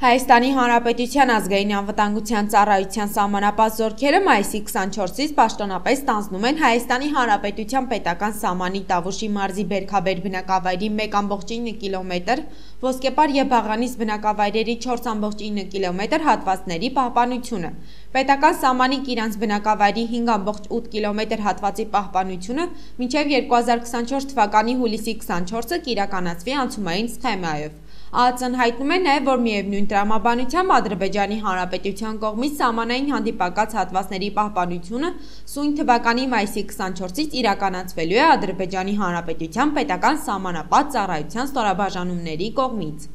Հայաստանի Հանրապետության ազգային անվտանգության ծառայության սահմանապահ զորքերը մայիսի 24-ից պաշտոնապես ստանձնում են Հայաստանի Հանրապետության պետական սահմանի Տավուշի մարզի Բերքաբեր բնակավայրի 1,9 կմ, Ոսկեպար և Բաղանիս բնակավայրերի 4,9 կմ հատվածների պահպանությունը, պետական սահմանի Կիրանց բնակավայրի 5,8 կմ հատվածի պահպանությունը մինչև 2024 թվականի հուլիսի 24-ը կիրականացվի անցումային սխեմայով։ ԱԱԾ-ն հայտնում է նաև, որ միևնույն տրամաբանությամբ Ադրբեջանի Հանրապետության կողմից սահմանային հանդիպակաց հատվածների պահպանությունը սույն թվականի մայիսի 24-ից իրականացվելու է Ադրբեջանի Հանրապետության պետական սահմանապահ ծառայության ստորաբաժանումների կողմից։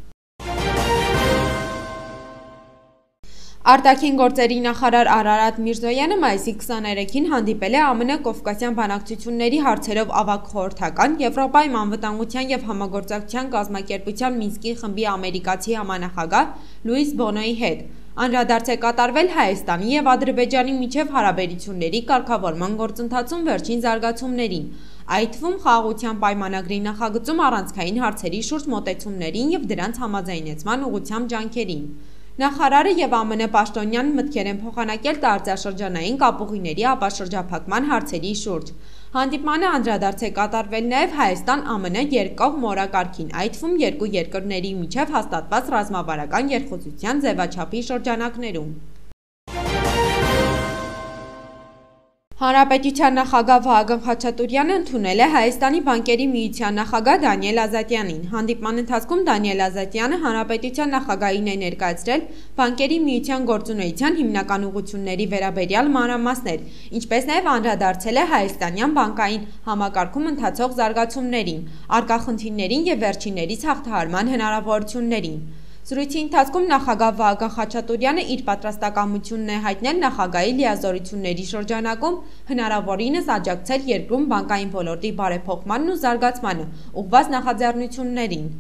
Արտաքին գործերի նախարար Արարատ Միրզոյանը մայիսի 23-ին հանդիպել է ԱՄՆ Կովկասյան բանակցությունների հարցերով ավագ խորհրդական, Եվրոպայում անվտանգության և համագործակցության կազմակերպության Մինսկի խմբի ամերիկացի համանախագահ Լուիս Բոնոյի հետ։ Անդրադարձ է կատարվել Հայաստանի և Ադրբեջանի միջև հարաբերությունների կարգավորման գործընթացում վերջին զարգացումներին, այդ թվում խաղաղության պայմանագրի նախագծում առանցքային հարցերի շուրջ մոտեցումներին և դրանց համաձայնեցման ուղղությամբ ջանքերին։ Նախարարը և ԱՄՆ պաշտոնյան մտքեր են փոխանակել տարածաշրջանային կապուղիների ապաշրջափակման հարցերի շուրջ։ Հանդիպմանը անդրադարձ է կատարվել նաև Հայաստան-ԱՄՆ երկկողմ օրակարգին, այդ թվում երկու երկրների միջև հաստատված ռազմավարական երկխոսության ձևաչափի շրջանակներում։ Հանրապետության նախագահ Վահագն Խաչատուրյանը ընդունել է Հայաստանի բանկերի միության նախագահ Դանիել Ազատյանին։ Հանդիպման ընթացքում Դանիել Ազատյանը Հանրապետության նախագահին է ներկայացրել բանկերի միության գործունեության հիմնական ուղղությունների վերաբերյալ մանրամասներ, ինչպես նաև անդրադարձել է հայաստանյան բանկային համակարգում ընթացող զարգացումներին, առկա խնդիրներին և վերջիններիս հաղթահարման հնարավորություններին։ Զրույցի ընթացքում նախագահ Վահագն Խաչատուրյանը իր պատրաստակամությունն է հայտնել նախագահի լիազորությունների շրջանակում հնարավորինս աջակցել երկրում բանկային ոլորտի բարեփոխմանն ու զարգացմանը ուղղված նախաձեռնություններին։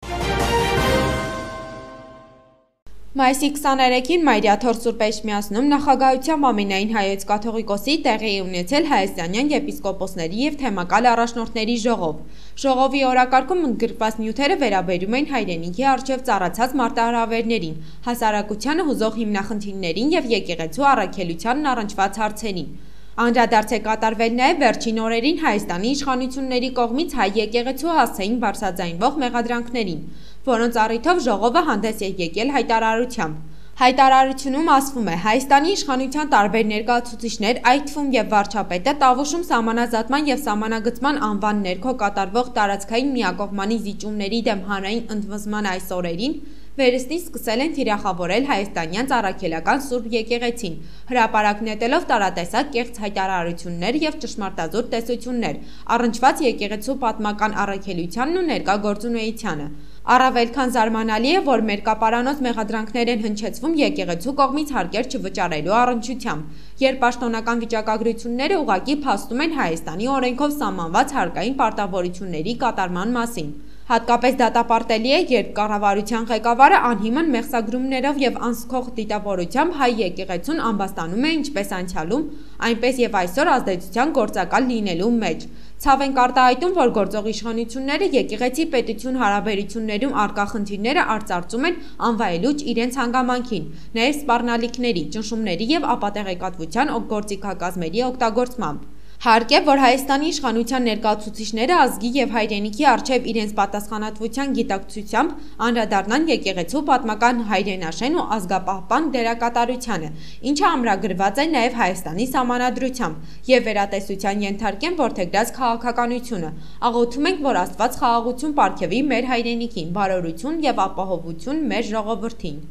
Մայիսի 23-ին Մայրիաթոր Սուրբ Էջմիածնում նախագահությամբ ամենայն հայոց կաթողիկոսի տեղի է ունեցել հայաստանյան եպիսկոպոսների և թեմակալ առաջնորդների ժողով։ Ժողովի օրակարգում ընդգրկված նյութերը վերաբերում են հայրենիքի առջև ծառացած մարտահրավերներին, հասարակությանը հուզող հիմնախնդիրներին և եկեղեցու առաքելությանն առնչված հարցերին։ Անդրադարձ է կատարվել նաև վերջին օրերին Հայաստանի իշխանությունների կողմից հայ եկեղեցու հասցեին բարձրաձայնվող մեղադրանքներին, որոնց առիթով ժողովը հանդես է եկել հայտարարությամբ։ Հայտարարությունում ասվում է. Հայաստանի իշխանության տարբեր ներկայացուցիչներ, այդ թվում և վարչապետը, Տավուշում սահմանազատման և սահմանագծման անվան ներքո կատարվող տարածքային միակողմանի զիջումների դեմ հանրային ընդվզման այս օրերին վերստին սկսել են թիրախավորել հայաստանյան առաքելական Սուրբ եկեղեցին, հրապարակ նետելով տարատեսակ կեղծ հայտարարություններ և ճշմարտազուրկ տեսություններ, առնչված եկեղեցու պատմական առաքելությանն ու ներկա գործունեությանը։ Առավել քան զարմանալի է, որ մերկապարանոց մեղադրանքներ են հնչեցվում եկեղեցու կողմից հարկեր չվճարելու առնչությամբ, երբ պաշտոնական վիճակագրությունները ուղղակի փաստում են Հայաստանի օրենքով սահմանված հարկային պարտավորությունների կատարման մասին։ Հատկապես դատապարտելի է, երբ կառավարության ղեկավարը անհիմն մեղսագրումներով և անսքող դիտավորությամբ հայ եկեղեցուն ամբաստանում է ինչպես անցյալում, այնպես և այսօր ազդեցության գործակալ լինելու մեջ։ Ցավ ենք արտահայտում, որ գործող իշխանությունները եկեղեցի պետություն հարաբերություններում առկա խնդիրները արծարծում են անվայելուչ իրենց հանգամանքին, նաև սպառնալիքների, ճնշումների և ապատեղեկատվության գործիքակազմերի օգտագործմամբ։ Հարկ է, որ Հայաստանի իշխանության ներկայացուցիչները ազգի և հայրենիքի առջև իրենց պատասխանատվության գիտակցությամբ անդրադառնան եկեղեցու պատմական հայրենաշեն ու ազգապահպան դերակատարությանը, ինչը ամրագրված է նաև Հայաստանի սահմանադրությամբ, և վերատեսության ենթարկեն որդեգրած քաղաքականությունը։ Աղոթում ենք, որ Աստված խաղաղություն պարգևի մեր հայրենիքին, բարօրություն և ապահովություն մեր ժողովրդին։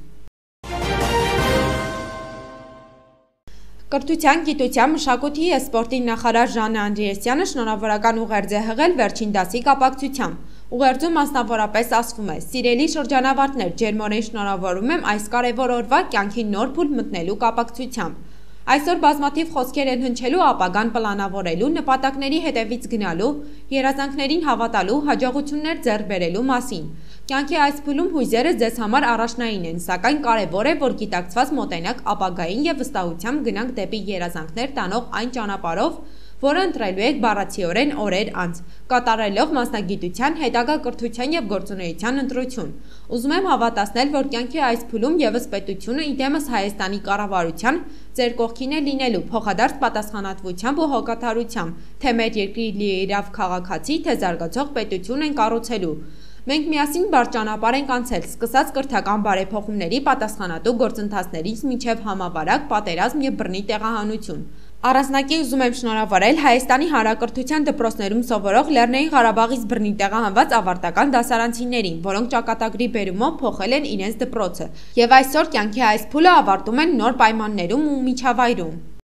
Կրթության, գիտության, մշակույթի և սպորտի նախարար Ժաննա Անդրեասյանը շնորհավորական ուղերձ է հղել վերջին դասի կապակցությամբ։ Ուղերձում մասնավորապես ասվում է. «Սիրելի շրջանավարտներ, ջերմորեն շնորհավորում եմ այս կարևոր օրվա կյանքի նոր փուլ մտնելու կապակցությամբ։ Այսօր բազմաթիվ խոսքեր են հնչելու ապագան պլանավորելու, նպատակների հետևից գնալու, երազանքներին հավատալու, հաջողություններ ձեռք բերելու մասին։ Կյանքի այս փուլում հույզերը ձեզ համար առաջնային են, սակայն կարևոր է, որ գիտակցված մոտենաք ապագային և վստահությամբ գնանք դեպի երազանքներ տանող այն ճանապարհով, որը ընտրելու եք բառացիորեն օրեր անց, կատարելով մասնագիտության, հետագա կրթության և գործունեության ընտրություն։ Ուզում եմ հավատացնել, որ կյանքի այս փուլում ևս պետությունը իդեմս Հայաստանի կառավարության ձեր կողքին է լինելու փոխադարձ պատասխանատվությամբ ու հոգատարությամբ, թե մեր երկրի լիիրավ քաղաքացի, թե զարգացող պետություն են կառուցելու։ Մենք միասին բարդ ճանապարհ ենք անցել, սկսած կրթական բարեփոխումների պատասխանատու գործընթացներից մինչև համավարակ, պատերազմ և բռնի տեղահանություն։ Առանձնակի ուզում եմ շնորհավորել Հայաստանի Հանրակրթության դպրոցներում սովորող Լեռնային Ղարաբաղից բռնի տեղահանված ավարտական դասարանցիներին, որոնք ճակատագրի բերումով փոխել են իրենց դպրոցը, և այսօր կյանքի այս փուլը ավարտում են նոր պայմաններում ու միջավայրում։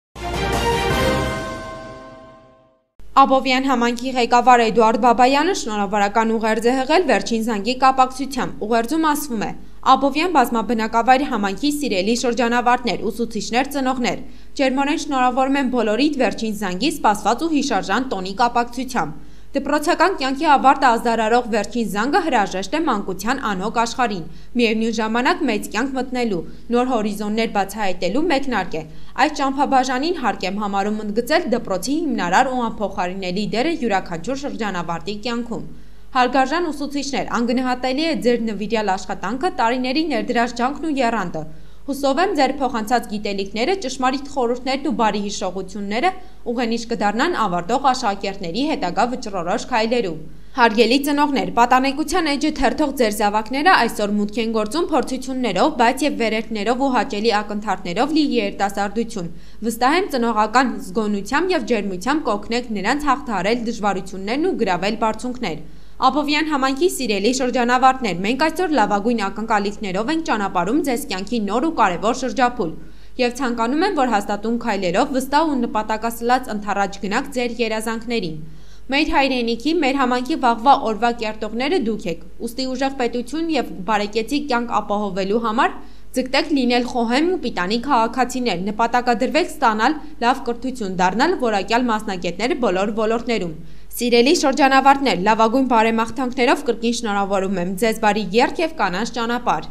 Աբովյան համայնքի ղեկավար Էդուարդ Բաբայանը շնորհավորական ուղերձ է հղել վերջին զանգի կապակցությամբ։ Ուղերձում ասվում է. Աբովյան բազմաբնակավայր համայնքի սիրելի շրջանավարտներ, ուսուցիչներ, ծնողներ, ջերմորեն շնորհավորում եմ բոլորիդ վերջին զանգի սպասված ու հիշարժան տոնի կապակցությամբ։ Դպրոցական կյանքի ավարտը ազդարարող վերջին զանգը հրաժեշտ է մանկության անհոգ աշխարհին, միևնույն ժամանակ մեծ կյանք մտնելու, նոր հորիզոններ բացահայտելու մեկնարկ է։ Այս ճամփաբաժանին հարկ եմ համարում ընդգծել դպրոցի հիմնարար ու անփոխարինելի դերը յուրաքանչյուր շրջանավարտի կյանքում։ Հարգարժան ուսուցիչներ, անգնահատելի է ձեր նվիրյալ աշխատանքը, տարիների ներդրած ջանքն ու եռանդը։ Հուսով եմ ձեր փոխանցած գիտելիքները, ճշմարիտ խորհուրդներն ու բարի հիշողությունները ուղենիշ կդառնան ավարտող աշակերտների հետագա վճռորոշ քայլերում։ Հարգելի ծնողներ, պատանեկության էջը թերթող ձեր զավակները այսօր մուտք են գործում փորձություններով, բայց եւ վերելքներով ու հաճելի ակնթարթներով լի երիտասարդություն։ Վստահ եմ ծնողական զգոնությամբ եւ ջերմությամբ կօգնեք նրանց հաղթահարել դժվարություններն ու գրավել բարձունքներ։ Աբովյան համայնքի սիրելի շրջանավարտներ, մենք այսօր լավագույն ակնկալիքներով ենք ճանապարհում ձեզ կյանքի նոր ու կարևոր շրջափուլ եւ ցանկանում եմ, որ հաստատուն քայլերով վստահ ու նպատակասլաց ընթառաջ գնաք ձեր երազանքներին։ Մեր հայրենիքի, մեր համայնքի վաղվա օրվա կերտողները դուք եք, ուստի ուժեղ պետություն եւ բարեկեցիկ կյանք ապահովելու համար ձգտեք լինել խոհեմ ու պիտանի քաղաքացիներ, նպատակադրվեք ստանալ լավ կրթություն, դառնալ որակյալ մասնագետներ բոլոր ոլորտներում։ Սիրելի շրջանավարտներ, լավագույն բարեմաղթանքներով կրկին շնորհավորում եմ ձեզ բարի երգ եւ կանանց ճանապարհ։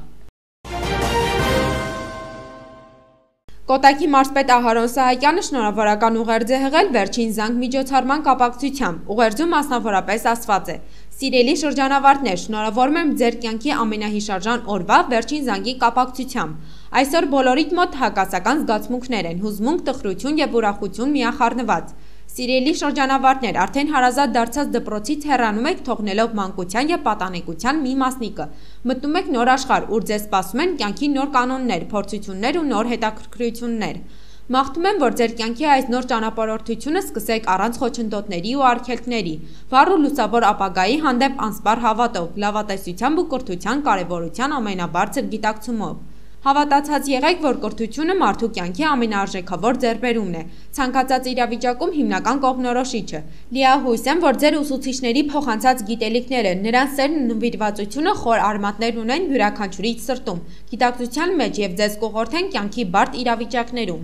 Կոտայքի մարզպետ Ահարոն Սահակյանը շնորհավորական ուղերձ է հղել վերջին զանգ միջոցառման կապակցությամբ։ Ուղերձում մասնավորապես ասված է. Սիրելի շրջանավարտներ, շնորհավորում եմ ձեր կյանքի ամենահիշարժան օրվա վերջին զանգի կապակցությամբ։ Այսօր բոլորիդ մոտ հակասական զգացմունքներ են, հուզմունք, տխրություն եւ ուրախություն միախառնված։ Սիրելի շրջանավարտներ, արդեն հարազատ դարձած դպրոցից հեռանում եք, թողնելով մանկության եւ պատանեկության մի մասնիկը։ Մտնում եք նոր աշխարհ, ուր ձեզ սպասում են կյանքի նոր կանոններ, փորձություններ ու նոր հետաքրքրություններ։ Մաղթում եմ, որ ձեր կյանքի այս նոր ճանապարհորդությունը սկսեք առանց խոչընդոտների ու արգելքների, վառ ու լուսավոր ապագայի հանդեպ անսպառ հավատով, լավատեսությամբ ու կրթության կարևորության ամենաբարձր գիտակցումով։ Հավատացած եղեք, որ կրթությունը մարդու կյանքի ամենաարժեքավոր ձեռքբերումն է, ցանկացած իրավիճակում հիմնական կողմնորոշիչը։ Լիահույս եմ, որ ձեր ուսուցիչների փոխանցած գիտելիքները, նրանց սերն ու նվիրվածությունը խոր արմատներ ունեն յուրաքանչյուրի սրտում, գիտակցության մեջ եւ ձեզ կուղղորդեն կյանքի բարդ իրավիճակներում։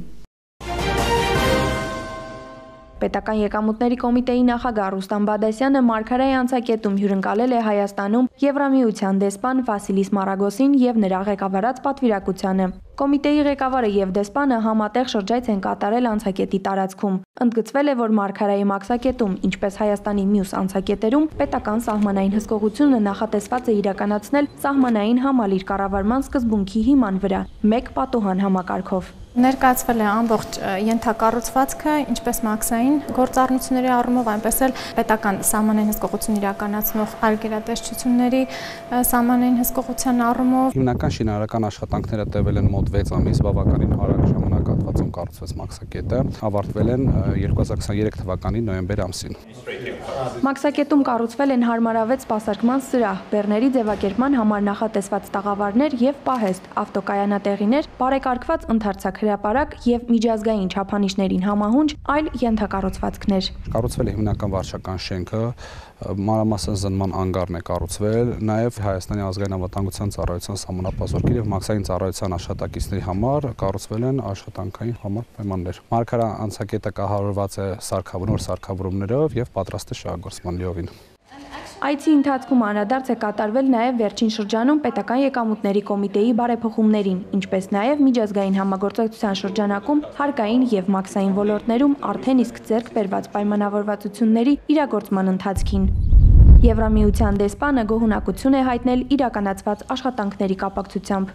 Պետական եկամուտների կոմիտեի նախագահ Ռուստամ Բադասյանը մարգարեի անցակետում հյուրընկալել է Հայաստանում Եվրամիության դեսպան Վասիլիս Մարագոսին եւ նրա ղեկավարած պատվիրակությանը։ Կոմիտեի ղեկավարը եւ դեսպանը համատեղ շրջայց են կատարել անցակետի տարածքում։ Ընդգծվել է, որ մարգարեի մաքսակետում, ինչպես Հայաստանի մյուս անցակետերում, պետական սահմանային հսկողությունը նախատեսված է իրականացնել սահմանային համալիր կառավարման սկզբունքի հիման վրա, մեկ պատուհան համակարգով։ Ներկայացվել է ամբողջ ենթակառուցվածքը, ինչպես մաքսային գործառնությունների առումով, այնպես էլ պետական սահմանային հսկողություն իրականացնող այլ գերատեսչությունների սահմանային հսկողության առումով։ Հիմնական շինարարական աշխատանքները տևել են մոտ 6 ամիս, բավականին արագ ժամանակահատվածում կառուցվեց մաքսակետը, ավարտվել են 2023 թվականի նոյեմբեր ամսին։ Մաքսակետում կառուցվել են հարմարավետ սպասարկման սրահ, բեռների ձևակերպման համար նախատեսված տաղավարներ եւ պահեստ, ավտոկայանատեղիներ, բարեկարգված ընդարձակ հրապարակ եւ միջազգային չափանիշներին համահունչ այլ ենթակառուցվածքներ։ Կառուցվել է հիմնական վարչական շենքը, մանրամասն զննման անգարն է կառուցվել, նաեւ Հայաստանի ազգային անվտանգության ծառայության սահմանապահ եւ մաքսային ծառայության աշխատակիցների համար կառուցվել են աշխատանքային համար պայմաններ։ Մարգարեի անցակետը կահավորված է նոր սարքավորումներով եւ պատրաստ է շահագործման լիովին։ Այցի ընթացքում անդրադարձ է կատարվել նաև վերջին շրջանում պետական եկամուտների կոմիտեի բարեփոխումներին, ինչպես նաև միջազգային համագործակցության շրջանակում հարկային և մաքսային ոլորտներում արդեն իսկ ձեռք բերված պայմանավորվածությունների իրագործման ընթացքին։ Եվրամիության դեսպանը գոհունակություն է հայտնել իրականացված աշխատանքների կապակցությամբ։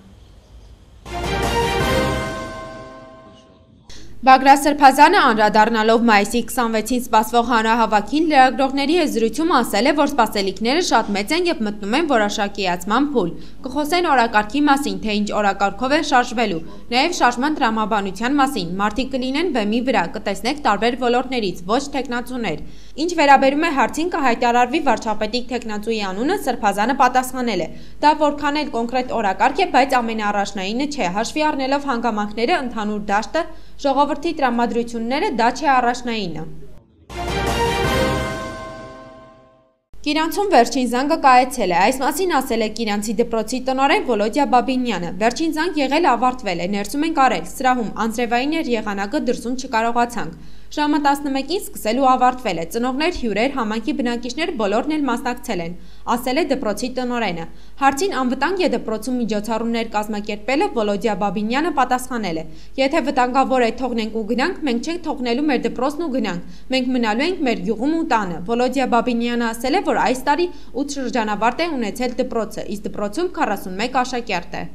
Բագրատ Սրբազյանը անդրադառնալով մայիսի 26-ին սպասվող հանրահավաքին լրագրողների հետ զրույցում ասել է, որ սպասելիքները շատ մեծ են և մտնում են որոշակիացման փուլ։ Կխոսեն օրակարգի մասին, թե ինչ օրակարգով են շարժվելու, նաև շարժման տրամաբանության մասին, մարդիկ կլինեն բեմի վրա, կտեսնեք տարբեր ոլորտներից, ոչ թեկնածուներ։ Ինչ վերաբերում է հարցին, կհայտարարվի վարչապետի թեկնածուի անունը, Սրբազյանը պատասխանել է. դա որքան էլ կոնկրետ օրակարգ է, բայց ամենաառաջնայինը չէ, հաշվի առնելով հանգամանքները, ընդհանուր դաշտը, ժողովրդի տրամադրությունները, դա չէ առաջնայինը։ Կիրանցում վերջին զանգը կայացել է, այս մասին ասել է Կիրանցի դպրոցի տնօրեն Վոլոդիա Բաբինյանը։ Վերջին զանգ եղել ավարտվել է, ներսում ենք արել, սրահում անձրևային էր եղանակը, դրսում չկարողացանք։ Ժամը 11-ին սկսելու ավարտվել է, ծնողներ, հյուրեր, համայնքի բնակիչներ բոլորն էլ մասնակցել են, ասել է դպրոցի տնօրենը։ Հարցին անվտանգ է դպրոցում միջոցառումներ կազմակերպելը, Վոլոդիա Բաբինյանը պատասխանել է. եթե վտանգավոր է թողնենք ու գնանք, մենք չենք թողնելու մեր դպրոցն ու գնանք, մենք մնալու ենք մեր գյուղում ու տանը։ Վոլոդիա Բաբինյանը ասել է, որ այս տարի 8 շրջանավարտ է ունեցել դպրոցը, իսկ դպրոցում 41 աշակերտ է։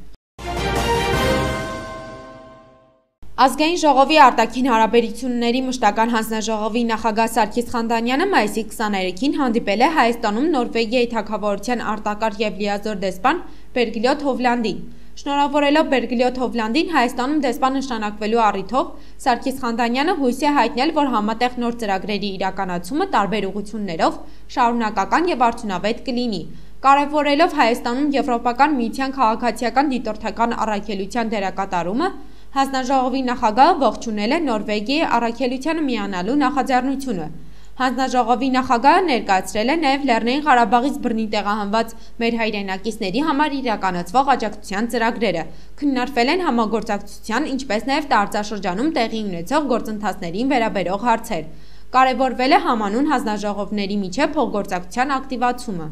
Ազգային ժողովի արտաքին հարաբերությունների մշտական հանձնաժողովի նախագահ Սարգիս Խանդանյանը մայիսի 23-ին հանդիպել է Հայաստանում Նորվեգիայի թագավորության արտակարգ և լիազոր դեսպան Բերգլյոտ Հովլանդին։ Շնորհավորելով Բերգլյոտ Հովլանդին Հայաստանում դեսպան նշանակվելու առիթով, Սարգիս Խանդանյանը հույս է հայտնել, որ համատեղ նոր ծրագրերի իրականացումը տարբեր ուղղություններով շարունակական և արդյունավետ կլինի։ Կարևորելով Հայաստանում Եվրոպական միության քաղաքացիական դիտորդական առաքելության դերակատարումը, հանձնաժողովի նախագահը ողջունել է Նորվեգիայի առաքելությանը միանալու նախաձեռնությունը։ Հանձնաժողովի նախագահը ներկայացրել է նաև Լեռնային Ղարաբաղից բռնի տեղահանված մեր հայրենակիցների համար իրականացվող աջակցության ծրագրերը։ Քննարկվել են համագործակցության, ինչպես նաև տարածաշրջանում տեղի ունեցող գործընթացներին վերաբերող հարցեր։ Կարևորվել է համանուն հանձնաժողովների միջև փոխգործակցության ակտիվացումը։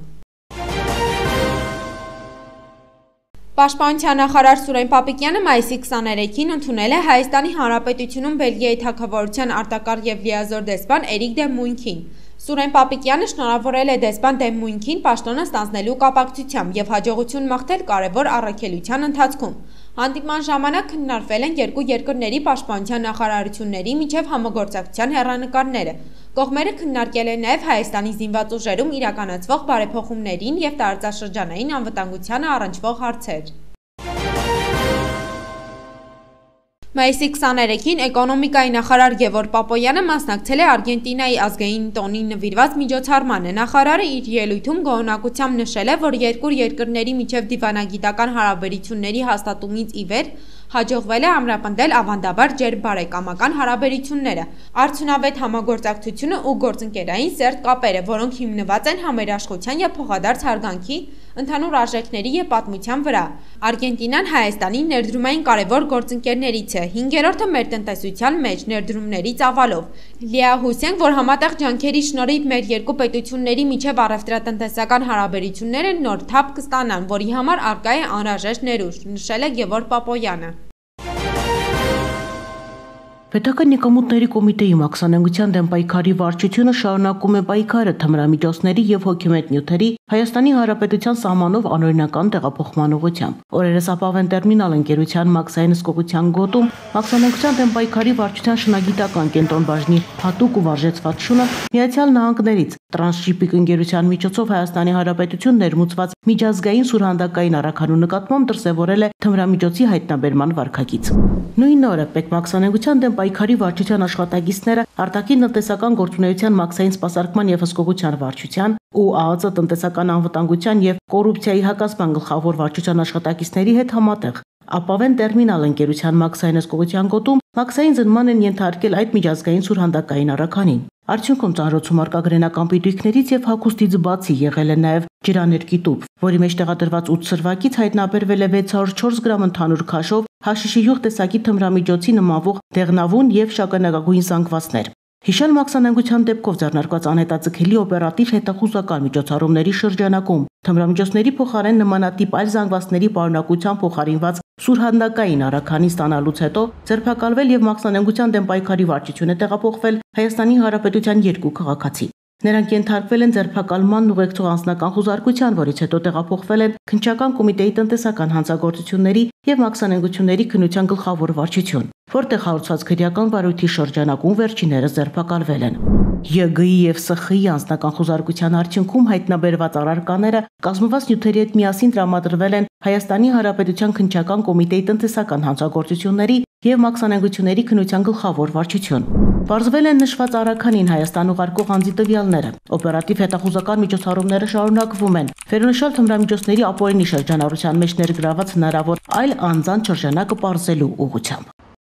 Պաշտպանության նախարար Սուրեն Պապիկյանը մայիսի 23-ին ընդունել է Հայաստանի Հանրապետությունում Բելգիայի թագավորության արտակարգ և լիազոր դեսպան Էրիկ դե Մույնքին։ Սուրեն Պապիկյանը շնորհավորել է դեսպան դե Մույնքին պաշտոնը ստանձնելու կապակցությամբ և հաջողություն մաղթել կարևոր առաքելության ընթացքում։ Հանդիպման ժամանակ քննարկվել են երկու երկրների պաշտպանության նախարարությունների միջև համագործակցության հեռանկարները։ Կողմերը քննարկել են նաև Հայաստանի զինված ուժերում իրականացվող բարեփոխումներին և տարածաշրջանային անվտանգությանը առնչվող հարցեր։ Մայիսի 23-ին էկոնոմիկայի նախարար Գևորգ Պապոյանը մասնակցել է Արգենտինայի ազգային տոնին նվիրված միջոցառմանը։ Նախարարը իր ելույթում գոհունակությամբ նշել է, որ երկու երկրների միջև դիվանագիտական հարաբերությունների հաստատումից ի վեր հաջողվել է ամրապնդել ավանդաբար ջերմ բարեկամական հարաբերությունները, արդյունավետ համագործակցությունը ու գործընկերային սերտ կապերը, որոնք հիմնված են համերաշխության և փոխադարձ հարգանքի, ընդհանուր արժեքների և պատմության վրա։ Արգենտինան Հայաստանի ներդրումային կարևոր գործընկերներից է, 5-րդը մեր տնտեսության մեջ ներդրումների ծավալով։ Լիահույս ենք, որ համատեղ ջանքերի շնորհիվ մեր երկու պետությունների միջև առևտրատնտեսական հարաբերությունները նոր թափ կստանան, որի համար առկա է անհրաժեշտ ներուժ, նշել է Գևորգ Պապոյանը։ Պետական եկամուտների կոմիտեի մաքսանենգության դեմ պայքարի վարչությունը շարունակում է պայքարը թմրամիջոցների և հոգեմետ նյութերի Հայաստանի Հանրապետության սահմանով անօրինական տեղափոխման ուղղությամբ։ Օրերս ապավեն տերմինալ ընկերության մաքսային հսկողության գոտում մաքսանենգության դեմ պայքարի վարչության շնագիտական կենտրոն-բաժնի հատուկ ու վարժեցված շունը Միացյալ Նահանգներից Տրանսշիպինգ ընկերության միջոցով Հայաստանի Հանրապետություն ներմուծված միջազգային սուրհանդակային առաքանու նկատմամբ դրսևորել է թմրամիջոցի հայտնաբերման վարքագիծ։ Նույն օրը մաքսանենգության դեմ պայքարի վարչության աշխատակիցները արտաքին տնտեսական գործունեության մաքսային սպասարկման և հսկողության վարչության ու ԱԱԾ տնտեսական անվտանգության և կոռուպցիայի հակասման գլխավոր վարչության աշխատակիցների հետ համատեղ ապավեն տերմինալ ընկերության մաքսային հսկողության գոտում մաքսային զննման են ենթարկել այդ միջազգային սուրհանդակային առաքանին։ Արդյունքում ծանրոցում արկա գրենական պիտույքներից և հագուստից բացի եղել է նաև ջրաներկի տուփ, որի մեջ տեղադրված 8 սրվակից հայտնաբերվել է 604 գրամ ընդհանուր քաշով հաշիշի յուղ տեսակի թմրամիջոցի նմանվող դեղնավուն և շագանակագույն զանգվածներ։ Հիշել մաքսանենգության դեպքով ձեռնարկված անհետաձգելի օպերատիվ հետախուզական միջոցառումների շրջանակում թմրամիջոցների փոխարեն նմանատիպ այլ զանգվածների պարունակության փոխարինված սուրհանդակային առաքանի ստանալուց հետո ձերբակալվել եւ մաքսանենգության դեմ պայքարի վարչություն է տեղափոխվել Հայաստանի Հանրապետության 2 քաղաքացի։ Նրանք ենթարկվել են ձերբակալման ուղեկցող անձնական խուզարկության, որից հետո տեղափոխվել են Քննչական կոմիտեի տնտեսական հանցագործությունների եւ մաքսանենգությունների քննության գլխավոր վարչություն, որտեղ հարուցված քրեական վարույթի շրջանակում վերջիններս ձերբակալվել են։ ԵԳ-ի եւ ՍԽ-ի անձնական խուզարկության արդյունքում հայտնաբերված առարկաները կազմված նյութերի հետ միասին տրամադրվել են Հայաստանի Հանրապետության Քննչական կոմիտեի տնտեսական հանցագործությունների եւ մաքսանենգությունների քննության գլխավոր վարչություն։ Պարզվել են նշված առարկանին Հայաստան ուղարկող անձի տվյալները։ Օպերատիվ հետախուզական միջոցառումները շարունակվում են։ Վերոնշյալ թմրամիջոցների ապօրինի շրջանառության մեջ ներգրաված հնարավոր այլ անձանց շրջանակը պարզելու ուղղությամբ։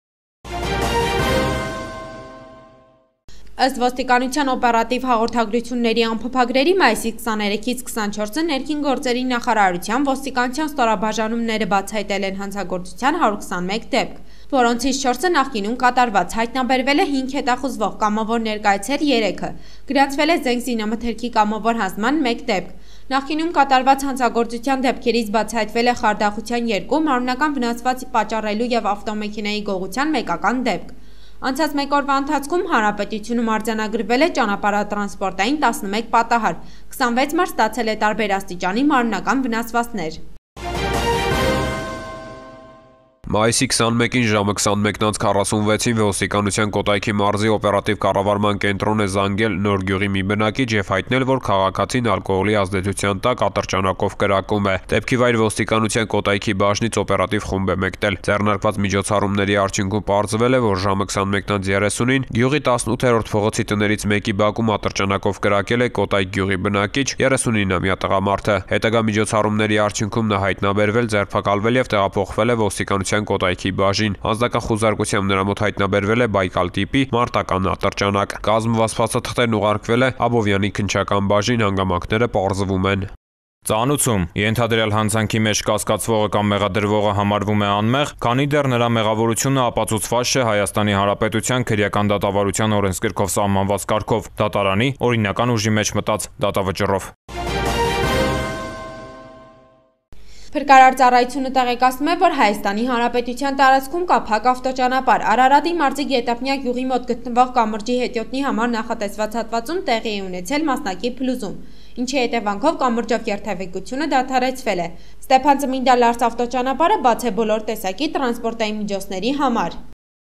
Ըստ ոստիկանության օպերատիվ հաղորդագրությունների ամփոփագրերի մայիսի 23-ից 24-ը ներքին գործերի նախարարության ոստիկանության ստորաբաժանումները բացահայտել են հանցագործության 121 դեպք, որոնցից 4-ը նախկինում կատարված, հայտնաբերվել է 5 հետախուզվող, կամավոր ներկայացել 3-ը, գրանցվել է զենք զինամթերքի կամավոր հանձնման 1 դեպք։ Նախկինում կատարված հանցագործության դեպքերից բացահայտվել է խարդախության 2, մարմնական վնասված պատճառելու եւ ավտոմեքենայի գողության 1-ական դեպք։ Անցած մեկ օրվա ընթացքում հանրապետությունում արձանագրվել է ճանապարհատրանսպորտային 11 պատահար, 26 մարդ ստացել է տարբեր աստիճանի մարմնական վնասվածքներ։ Մայիսի 21-ին ժամը 21:46-ին ոստիկանության Կոտայքի մարզի օպերատիվ կառավարման կենտրոն է զանգել Նորգյուղի մի բնակիչ եւ հայտնել, որ քաղաքացին ալկոհոլի ազդեցության տակ ատրճանակով կրակում է։ Դեպքի վայր ոստիկանության Կոտայքի բաժնից օպերատիվ խումբ է մեկնել։ Ձեռնարկված միջոցառումների արդյունքում պարզվել է, որ ժամը 21:30-ին գյուղի 18-րդ փողոցի տներից մեկի բակում ատրճանակով կրակել է Կոտայք գյուղի բնակիչ 39-ամյա տղամարդը։ Հետագա միջոցառումների արդյունքում նա հայտնաբերվել, ձերբակալվել եւ տեղափոխվել է ոստիկանության Կոտայքի բաժին։ Անձնական խուզարկությամբ նրա մոտ հայտնաբերվել է Բայկալ տիպի մարտական ատրճանակ։ Կազմված փաստաթղթերն ուղարկվել է Աբովյանի քննչական բաժին, հանգամանքները պարզվում են։ Ծանուցում ենթադրյալ հանցանքի մեջ կասկածվողը կամ մեղադրվողը համարվում է անմեղ, քանի դեռ նրա մեղավորությունը ապացուցված չէ Հայաստանի Հանրապետության քրեական դատավարության օրենսգրքով սահմանված կարգով, դատարանի օրինական ուժի մեջ մտած դատավճռով։ Փրկարար ծառայությունը տեղեկացնում է, որ Հայաստանի Հանրապետության տարածքում կա փակ ավտոճանապարհ։ Արարատի մարզի Գետապնյա գյուղի մոտ գտնվող կամրջի հետիոտնի համար նախատեսված հատվածում տեղի է ունեցել մասնակի փլուզում, ինչի հետևանքով կամրջով երթևեկությունը դադարեցվել է։ Ստեփան Ծմինդա-Լարս ավտոճանապարհը բաց է բոլոր տեսակի տրանսպորտային միջոցների համար։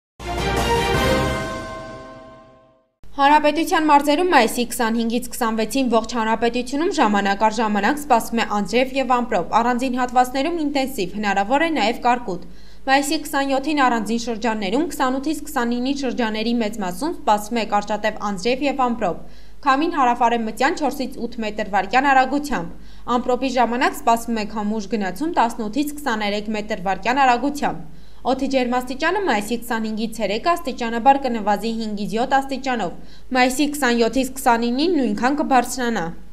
Հանրապետության մարզերում մայիսի 25-ից 26-ին ողջ հանրապետությունում ժամանակ առ ժամանակ սպասվում է անձրև եւ ամպրոպ, առանձին հատվածներում ինտենսիվ, հնարավոր է նաեւ կարկուտ։ Մայիսի 27-ին առանձին շրջաններում, 28-ից 29-ի շրջանների մեծ մասում սպասվում է կարճատև անձրև եւ ամպրոպ։ Քամին հարավարևմտյան 4-ից 8 մետր/վայրկյան արագությամբ։ Ամպրոպի ժամանակ սպասվում է քամուշ գնացում 18-ից 23 մետր/վայրկյան արագությամբ։ Օդի ջերմաստիճանը մայիսի 25-ից 3 աստիճանաբար կնվազի 5-ից 7 աստիճանով, մայիսի 27-ից 29-ին նույնքան կբարձրանա։